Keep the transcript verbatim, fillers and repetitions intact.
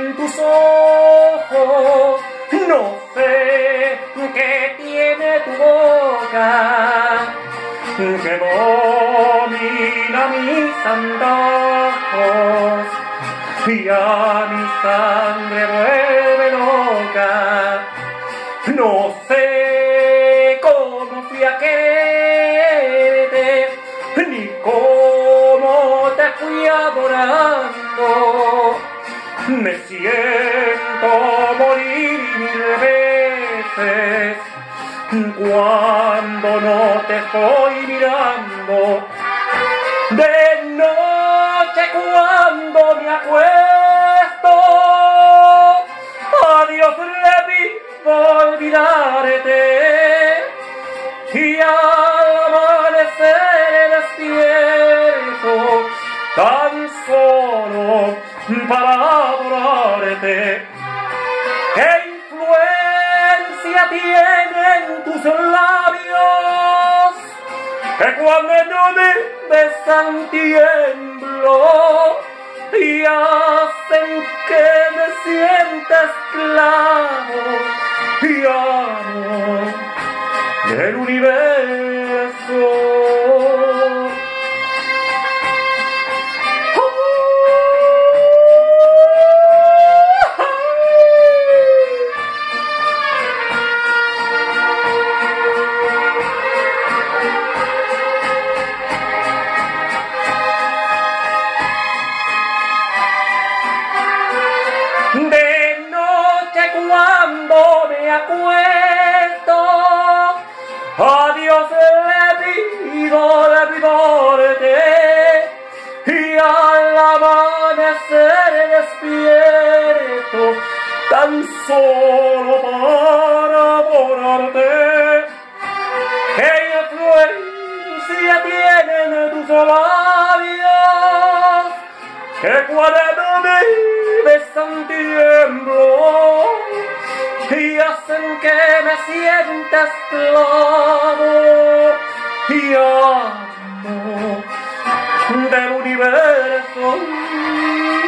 en tus ojos, no sé qué tiene tu boca, que domina mis antojos y a mi sangre vuelve loca. No sé cómo fui a quererte, ni cómo te fui adorando. Me siento morir mil veces cuando no te estoy mirando. De noche cuando me acuesto, a Dios le pido olvidarte, y al amanecer despierto tan solo para adorarte. ¿Qué influencia tienen tus labios que cuando me besan tiemblo y hacen que me sienta esclavo y amo del universo? De noche cuando me acuesto, a Dios le pido, le pido olvidarte, y al amanecer despierto tan solo para adorarte. ¿Qué influencia tienen tus labios que cuando me besan tiemblo y hacen que me sienta esclavo y amo del universo?